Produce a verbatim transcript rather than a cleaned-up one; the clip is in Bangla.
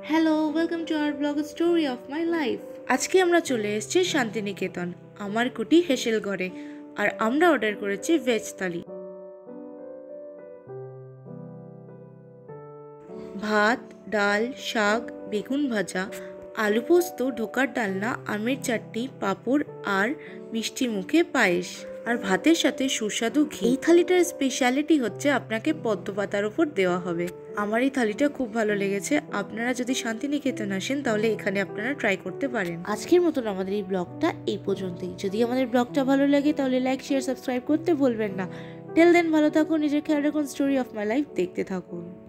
Hello, welcome to our blog story of my life. আজকে আমরা চলে এসেছি শান্তিনিকেতন আমার কুটি হেসেল ঘরে। আর আমরা অর্ডার করেছি ভেজ থালি। ভাত, ডাল, শাক, বেগুন ভাজা, আলু পোস্ত, ঢোকার ডালনা, আমের চাটনি, পাঁপড় আর মিষ্টি মুখে পায়েস। আর ভাতের সাথে সুস্বাদু ঘি। এই থালিটার স্পেশালিটি হচ্ছে আপনাকে পদ্ম পাতার উপর দেওয়া হবে। আমার এই থালিটা খুব ভালো লেগেছে। আপনারা যদি শান্তিনিকেতন আসেন তাহলে এখানে আপনারা ট্রাই করতে পারেন। আজকের মতন আমাদের এই ব্লগটা এই পর্যন্তই। যদি আমাদের ব্লগটা ভালো লাগে তাহলে লাইক, শেয়ার, সাবস্ক্রাইব করতে ভুলবেন না। টিল দেন ভালো থাকুন, নিজের খেয়াল রাখুন, স্টোরি অফ মাই লাইফ দেখতে থাকুন।